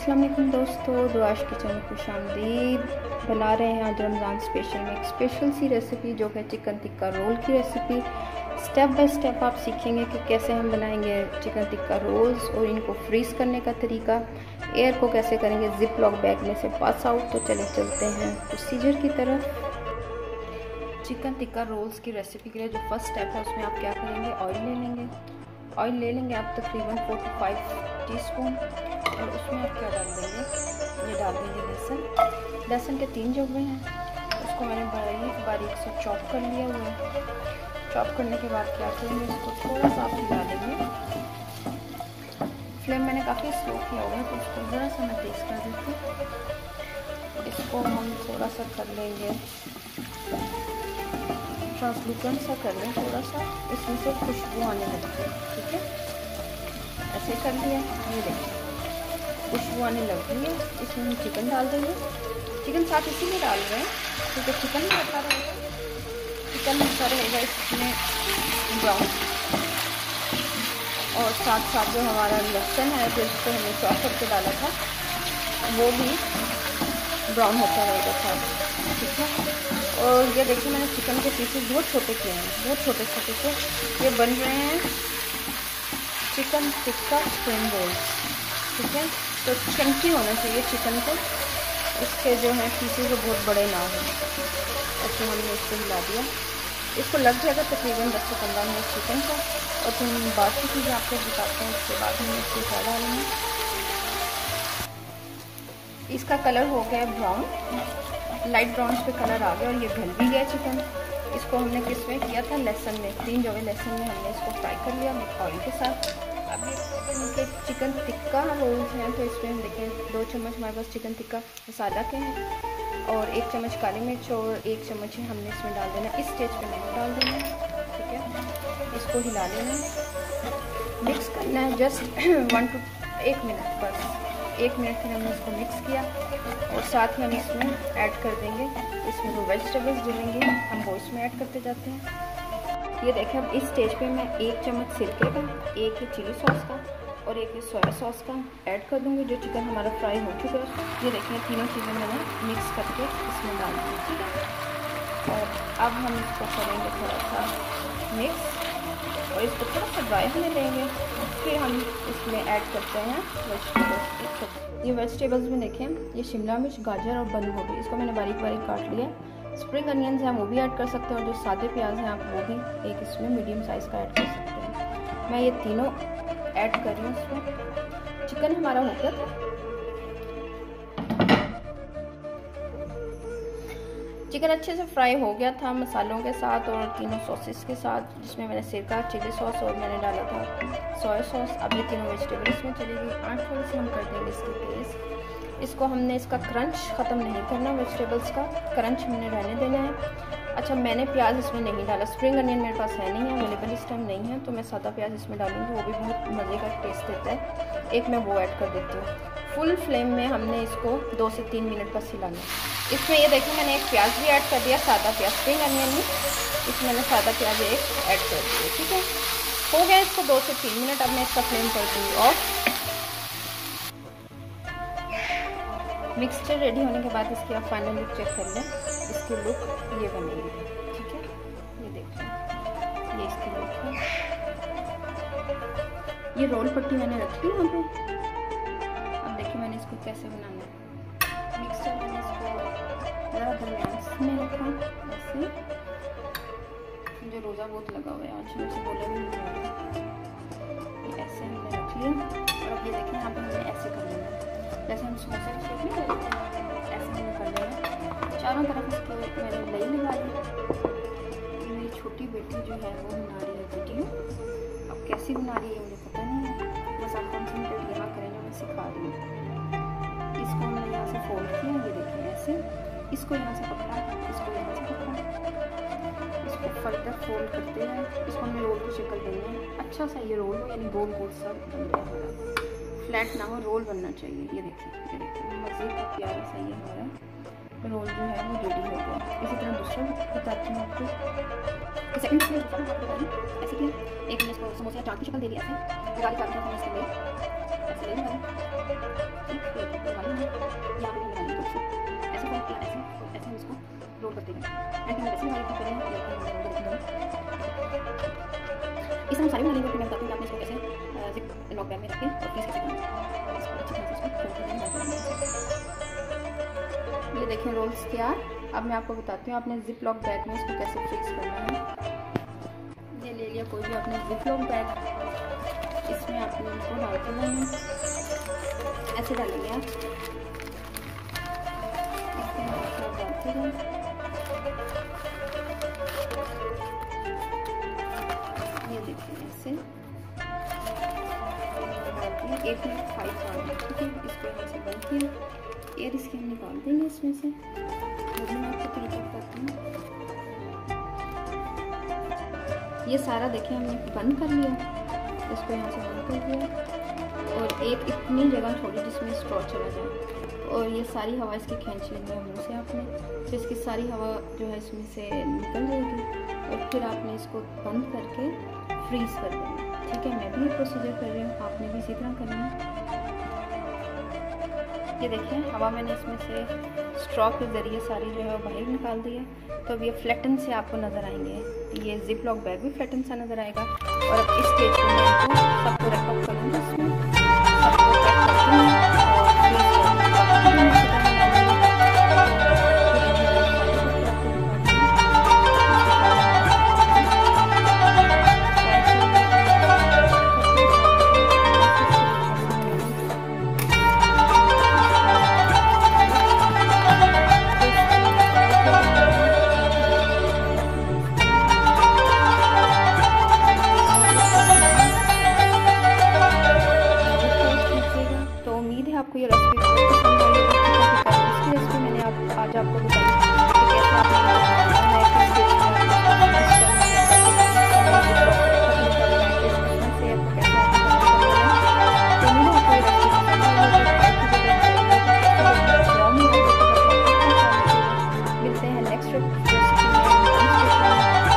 अस्सलाम वालेकुम दोस्तों, दुआश किचन में खुशामदीद। बना रहे हैं आज रमज़ान स्पेशल में एक स्पेशल सी रेसिपी जो है चिकन टिक्का रोल की रेसिपी। स्टेप बाय स्टेप आप सीखेंगे कि कैसे हम बनाएंगे चिकन टिक्का रोल्स और इनको फ्रीज़ करने का तरीका, एयर को कैसे करेंगे जिप लॉक बैग में से पास आउट। तो चले चलते हैं प्रोसीजर की तरफ। चिकन टिक्का रोल्स की रेसिपी के लिए जो फर्स्ट स्टेप है उसमें आप क्या करेंगे, ऑयल ले लेंगे आप तकरीबन 4 to 5 टीस्पून। और उसमें आप क्या डाल देंगे, ये डाल देंगे लहसुन के 3 जवे हैं, उसको मैंने बारीक से चॉप कर लिया हुआ है। चॉप करने के बाद क्या करेंगे, इसको थोड़ा सा आप हिला देंगे। फ्लेम मैंने काफ़ी स्लो किया हुआ है तो इसको ज़रा सा मैं तेज़ कर देती हूँ। इसको हम थोड़ा सा कर लेंगे ट्रांसलूसेंट सा कर लें, थोड़ा सा इसमें से खुशबू आने लगती है। ठीक है, ऐसे कर लिया। ये देखिए खुशबू आने लग गई है। इसमें हम चिकन डाल देंगे। चिकन साथ इसीलिए डाल रहे हैं क्योंकि चिकन भी अच्छा रहेगा, चिकन अच्छा रहेगा इसमें ब्राउन। और साथ साथ जो हमारा लहसुन है जो इसको हमने चॉप करके डाला था वो भी ब्राउन होता रहेगा साथ। ठीक है, और ये देखिए मैंने चिकन के पीसेस बहुत छोटे किए हैं, बहुत छोटे छोटे से। ये बन रहे हैं चिकन टिक्का स्प्रिंग रोल्स। ठीक है, तो चंकी होना चाहिए चिकन को, इसके जो है पीसेस वो बहुत बड़े ना हो। ऐसे हमने इसको हिला दिया। इसको लग जाएगा तकरीबन 10 से 15 मिनट चिकन को। और फिर बाकी चीज़ें आपको बताते हैं, उसके बाद हम इसको क्या डालेंगे। इसका कलर हो गया ब्राउन, लाइट ब्राउन पे कलर आ गया और ये गल भी गया चिकन। इसको हमने किस में किया था, लहसुन में, 3 जवे लहसुन में हमने इसको फ्राई कर लिया ऑयल के साथ। अब ये चिकन टिक्का रोल्स हैं तो इसमें हम देखें 2 चम्मच हमारे पास चिकन टिक्का मसाला के हैं और 1 चम्मच काली मिर्च और 1 चम्मच ही हमने इसमें डाल देना। इस स्टेज पे नमक डाल देना है। ठीक है, इसको हिला लेना है, मिक्स करना है जस्ट 1 मिनट, बस 1 मिनट फिर हमने इसको मिक्स किया। और साथ ही हम इसमें ऐड कर देंगे, इसमें जो वेजिटेबल्स डलेंगे हम वो इसमें ऐड करते जाते हैं। ये देखें अब इस स्टेज पे मैं 1 चम्मच सिरके का, 1 है चिली सॉस का और 1 है सोया सॉस का ऐड कर दूँगी। जो चिकन हमारा फ्राई हो चुका है, ये देखें तीनों चीज़ें मैंने मिक्स करके इसमें डाल दी। ठीक है, और अब हम इसको करेंगे थोड़ा सा मिक्स और इसको थोड़ा सा ड्राई होने देंगे। फिर हम इसमें ऐड करते हैं वेजिटेबल्स। ये वेजिटेबल्स में देखें, ये शिमला मिर्च, गाजर और बंद गोभी, इसको मैंने बारीक बारीक काट लिया। स्प्रिंग अनियंस हैं वो भी ऐड कर सकते हैं और जो सादे प्याज हैं आप वो भी एक इसमें मीडियम साइज़ का ऐड कर सकते हैं। मैं ये तीनों ऐड कर रही हूँ इसमें। चिकन हमारा हो गया था, चिकन अच्छे से फ्राई हो गया था मसालों के साथ और तीनों सॉसेस के साथ, जिसमें मैंने सिरका, चिली सॉस और मैंने डाला था सोया सॉस। अब ये तीनों वेजिटेबल इसमें चलेगी। आँच थोड़ी सी हम कर देंगे इसकी तेज़। इसको हमने इसका क्रंच ख़त्म नहीं करना, वेजिटेबल्स का क्रंच हमने रहने देना है। अच्छा, मैंने प्याज इसमें नहीं डाला, स्प्रिंग अनियन मेरे पास है नहीं है, अवेलेबल इस टाइम नहीं है, तो मैं सादा प्याज इसमें डालूंगी, वो भी बहुत मज़े का टेस्ट देता है। एक मैं वो ऐड कर देती हूँ। फुल फ्लेम में हमने इसको 2 से 3 मिनट बस हिलाना है। इसमें ये देखिए मैंने एक प्याज भी ऐड कर दिया, सादा प्याज, स्प्रिंग अनियन में इसमें मैंने सादा प्याज एक ऐड कर दिया। ठीक है, हो गया इसको 2 से 3 मिनट। अब मैं इसका फ्लेम कर दूँगी ऑफ। मिक्सचर रेडी होने के बाद इसकी आप फाइनल लुक चेक कर लें। इसकी लुक ये बनेगी। ठीक है, ये देखिए ये इसकी लुक है। ये रोल पट्टी मैंने रखी है यहाँ पे। अब देखिए मैंने इसको कैसे बनाना है। मिक्सचर मैंने इसको ज़रा दरमियान में रखा, ऐसे। मुझे रोज़ा बहुत लगा हुआ है आज, मुझे बोला भी नहीं। ये ऐसे हमने रख लिया और अब ये देखिए यहाँ पे हमने ऐसे कर लेना है, जैसे हम समोसे की शेप नहीं करते, ऐसे हमने कर लेना। चारों तरफ इसको मैंने लई लगा दी। मेरी छोटी बेटी जो है वो बना रही है वीडियो। अब कैसी बना रही है मुझे पता नहीं है, बस आप कॉन्सेंट्रेट यहाँ करें जो मैं सिखा रही हूँ। इसको हमने यहाँ से फोल्ड किया, ये देखिए ऐसे। इसको यहाँ से पकड़ा, इसको यहाँ से पकड़ा, इसको फर्दर फोल्ड करते हैं। इसको हमने रोल की शक्ल देनी है। अच्छा सा ये रोल हो, यानी गोल गोल सा बन गया हमारा, फ्लैट ना हो, रोल बनना चाहिए। ये देखिए मज़े का प्यारा सा ये हमारा रोल जो है वो रेडी हो गया। इसी तरह दूसरा बताती हूँ आपको। सेकंड में दूसरा ऐसे किया, एक मैंने इसको समोसे चाट की शक्ल दे दी, ऐसे निकाल के हमने इसके लिए ऐसे ले ऐसे हम इसको रोल करते हैं एंड हम वैसे वाले करें इस हम सारे वाले को मैं बताती हूँ आपने इसको कैसे जिप लॉक बैग में रख के और फ्रीज कैसे करना है। इसको अच्छी तरह से इसको ये देखें रोल्स तैयार। अब मैं आपको बताती हूँ आपने जिप लॉक बैग में इसको कैसे फ्रीज करना है। ये ले लिया कोई भी आपने जिप लॉक बैग, इसमें आपने इनको डाल देना है, ऐसे डालेंगे आप डालते हैं। ये देखिए ऐसे 1 मिनट 5 डालना, ठीक है। इसको ऐसे बंद किया, एयर इसके हम निकाल देंगे इसमें से। मैं आपको तरीका बताती हूँ। ये सारा देखिए हमने बंद कर लिया, इसको यहाँ से बंद कर दिया और एक इतनी जगह छोड़ी जिसमें स्ट्रॉ चला जाए और ये सारी हवा इसकी खींच लेनी है मुँह से आपने, तो इसकी सारी हवा जो है इसमें से निकल जाएगी और फिर आपने इसको बंद करके फ्रीज़ कर देना, ठीक है। मैं भी ये प्रोसीजर कर रही हूँ, आपने भी इसी तरह करना है। ये देखिए हवा मैंने इसमें से स्ट्रॉ के ज़रिए सारी जो है बाहर निकाल दी है, तो अब ये फ्लैटन से आपको नज़र आएंगे। ये जिप लॉक बैग भी फ्लैटन सा नज़र आएगा और अब इस स्टेज पे मैं इनको सबको रैप अप करूँगी, इसमें सबको पैक करती हूँ आपको ये रेसिपी पसंद आई होगी। इसकी रेसिपी मैंने आज आपको बताई कि कैसे आपने मिलते हैं नेक्स्ट रेसिपी में।